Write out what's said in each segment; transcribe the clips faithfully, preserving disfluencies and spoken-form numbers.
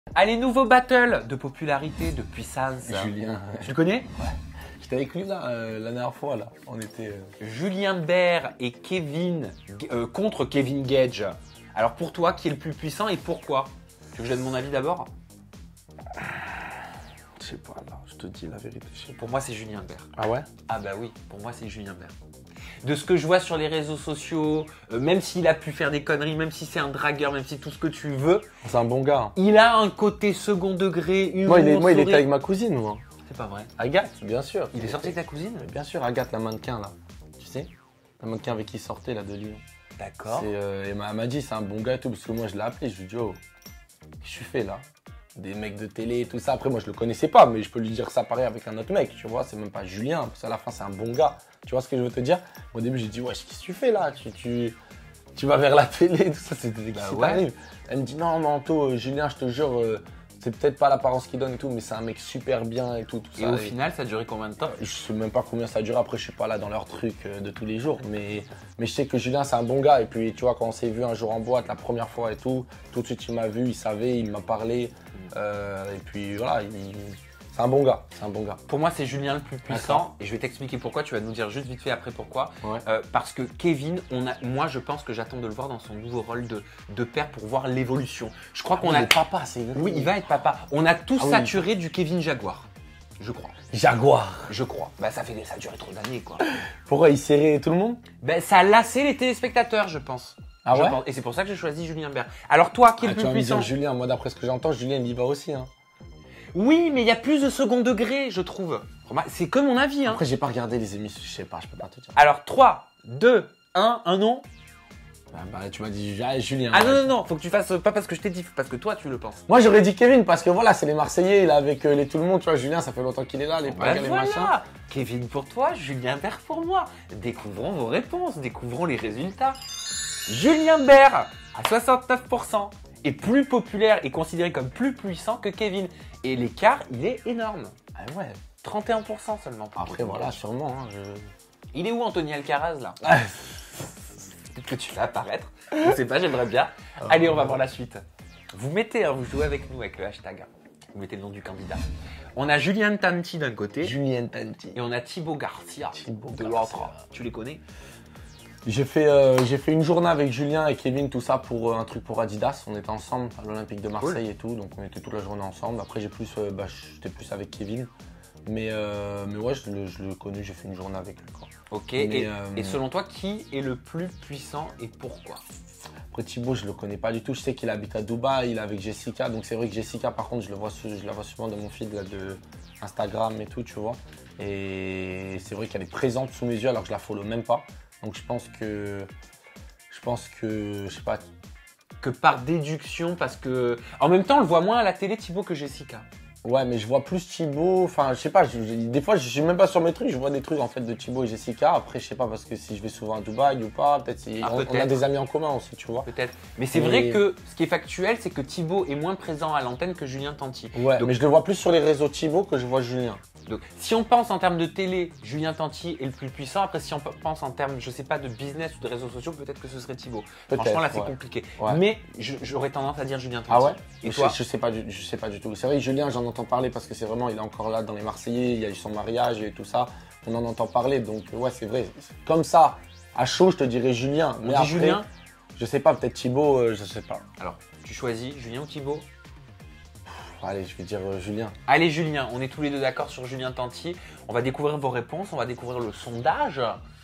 Allez, nouveau battle de popularité, de puissance. Julien. Tu le connais? Ouais. J'étais avec lui là, euh, la dernière fois là. On était. Euh... Julien Bert et Kevin euh, contre Kevin Gage. Alors pour toi, qui est le plus puissant et pourquoi? Tu veux que je donne mon avis d'abord? Je sais pas là, je te dis la vérité. Je sais pas. Pour moi, c'est Julien Bert. Ah ouais? Ah bah oui, pour moi, c'est Julien Bert. De ce que je vois sur les réseaux sociaux, euh, même s'il a pu faire des conneries, même si c'est un dragueur, même si tout ce que tu veux, c'est un bon gars. Il a un côté second degré, humour, Moi, il, est, moi, il sourire. était avec ma cousine, moi. C'est pas vrai. Agathe, bien sûr. Il est sorti avec ta cousine? Bien sûr, Agathe, la mannequin là. Tu sais? La mannequin avec qui il sortait là de Lyon. D'accord. Euh, et elle m'a dit c'est un bon gars et tout, parce que moi je l'ai appelé, je lui ai dit oh, qu'est-ce que je fais là? Des mecs de télé et tout ça. Après, moi je le connaissais pas, mais je peux lui dire ça pareil avec un autre mec, tu vois. C'est même pas Julien, parce qu'à la fin c'est un bon gars. Tu vois ce que je veux te dire? Au début, j'ai dit ouais, qu'est-ce que tu fais là? Tu, tu, tu vas vers la télé et tout ça, c'était bah qu'est-ce qui ouais. t'arrive? Elle me dit non, Manto, euh, Julien, je te jure, euh, c'est peut-être pas l'apparence qu'il donne et tout, mais c'est un mec super bien et tout. tout et ça. au et final, ça a duré combien de temps? Je sais même pas combien ça a duré. Après, je suis pas là dans leur truc euh, de tous les jours, mais, mais je sais que Julien, c'est un bon gars. Et puis, tu vois, quand on s'est vu un jour en boîte la première fois et tout, tout de suite, il m'a vu, il savait, il m'a parlé. Euh, et puis, voilà, il... c'est un bon gars. C'est un bon gars. Pour moi, c'est Julien le plus puissant. Et je vais t'expliquer pourquoi. Tu vas nous dire juste vite fait après pourquoi. Ouais. Euh, parce que Kevin, on a, moi, je pense que j'attends de le voir dans son nouveau rôle de, de père pour voir l'évolution. Je crois Ah, qu'on il a. est papa, c'est Oui, il va être papa. On a tous Ah oui. saturé du Kevin Jaguar. Je crois. Jaguar. Je crois. Bah, ça fait ça a duré trop d'années, quoi. Pourquoi il serrait tout le monde? Ben, ça a lassé les téléspectateurs, je pense. Ah Je ouais? pense. Et c'est pour ça que j'ai choisi Julien Bert. Alors toi, qui est Ah, le tu plus vas me puissant? dire Julien, moi d'après ce que j'entends, Julien il y va aussi. Hein. Oui, mais il y a plus de second degré, je trouve. C'est que mon avis. Hein. Après, j'ai pas regardé les émissions, je sais pas, je peux pas te dire. Alors trois, deux, un, un nom. Bah, bah, tu m'as dit ah, Julien. Ah ouais. non, non, non, faut que tu fasses pas parce que je t'ai dit, parce que toi tu le penses. Moi j'aurais dit Kevin parce que voilà, c'est les Marseillais, il est avec euh, les tout le monde, tu vois. Julien, ça fait longtemps qu'il est là, les Ben pagas, les machins. voilà, Kevin pour toi, Julien Bert pour moi. Découvrons vos réponses, découvrons les résultats. Julien Bert à soixante-neuf pour cent est plus populaire et considéré comme plus puissant que Kevin. Et l'écart, il est énorme. Ah ouais. trente et un pour cent seulement. pour Après Kevin voilà, Gage. sûrement. Hein, je... Il est où Anthony Alcaraz là? Ah, Peut-être que tu vas apparaître. Je sais pas, j'aimerais bien. Allez, on va voir la suite. Vous mettez, hein, vous jouez avec nous avec le hashtag. Vous mettez le nom du candidat. On a Julien Tanti d'un côté Julien Tanti. et on a Thibaut Garcia Thibaut de Garcia. l'autre. Tu les connais? J'ai fait, euh, j'ai fait une journée avec Julien et Kevin, tout ça pour euh, un truc pour Adidas. On était ensemble à l'Olympique de Marseille et tout, donc on était toute la journée ensemble. Après, j'ai plus, euh, bah, j'étais plus avec Kevin, mais euh, mais ouais, je, le- je le connais. J'ai fait une journée avec lui. Quoi. Ok. Mais, et, euh, et selon toi, qui est le plus puissant et pourquoi? Après Thibaut, je le connais pas du tout. Je sais qu'il habite à Dubaï, il est avec Jessica. Donc c'est vrai que Jessica, par contre, je, le vois, sou- je la vois souvent dans mon feed là, de Instagram et tout, tu vois. Et c'est vrai qu'elle est présente sous mes yeux alors que je la follow même pas. Donc je pense que, je pense que, je sais pas. Que par déduction, parce que en même temps, on le voit moins à la télé Thibaut que Jessica. Ouais, mais je vois plus Thibaut. Enfin, je sais pas. je- je- des fois, je suis même pas sur mes trucs. Je vois des trucs en fait de Thibaut et Jessica. Après, je sais pas parce que si je vais souvent à Dubaï ou pas. Peut-être si Ah, on, on a peut-être. des amis en commun aussi, tu vois. Peut-être. Mais c'est Et- vrai que ce qui est factuel, c'est que Thibaut est moins présent à l'antenne que Julien Tanti. Ouais. Donc- mais je le vois plus sur les réseaux Thibaut que je vois Julien. Donc, si on pense en termes de télé, Julien Tanti est le plus puissant. Après, si on pense en termes, je sais pas, de business ou de réseaux sociaux, peut-être que ce serait Thibaut. Peut-être, Franchement, là, c'est ouais. compliqué. Ouais. Mais je- j'aurais tendance à dire Julien Tanti. Ah ouais? Et je, toi? je sais pas du, je sais pas du tout. C'est vrai que Julien, j'en entends parler parce que c'est vraiment, il est encore là dans les Marseillais, il y a eu son mariage et tout ça. On en entend parler, donc ouais, c'est vrai. Comme ça, à chaud, je te dirais Julien. On Mais dit après, Julien? je sais pas, peut-être Thibaut, euh, je sais pas. Alors, tu choisis Julien ou Thibaut? Allez, je vais dire euh, Julien. Allez, Julien, on est tous les deux d'accord sur Julien Tanti. On va découvrir vos réponses, on va découvrir le sondage.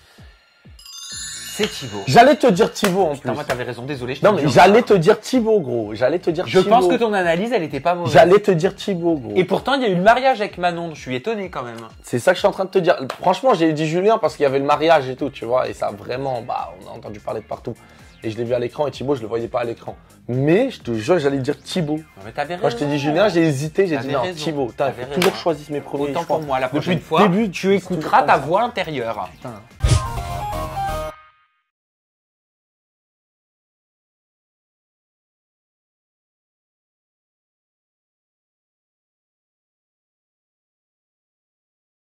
C'est Thibaut. J'allais te dire Thibaut en Putain, plus. moi, t'avais raison, désolé. je Non, t'ai mais dit en j'allais retard. te dire Thibaut, gros. J'allais te dire Je Thibaut. pense que ton analyse, elle était pas mauvaise. J'allais te dire Thibaut, gros. Et pourtant, il y a eu le mariage avec Manon. Je suis étonné quand même. C'est ça que je suis en train de te dire. Franchement, j'ai dit Julien parce qu'il y avait le mariage et tout, tu vois. Et ça, vraiment, bah, on a entendu parler de partout. Et je l'ai vu à l'écran et Thibaut, je le voyais pas à l'écran. Mais je te jure, j'allais dire Thibaut. Non, mais t'avais raison. Quand je t'ai dit Julien, j'ai hésité, j'ai T'avais dit non, raison. Thibaut. T'as T'avais toujours raison. choisi mes premiers Autant choix. pour moi, la Depuis prochaine le fois, début, tu c'est écouteras toujours ta comme ça. voix intérieure. Putain.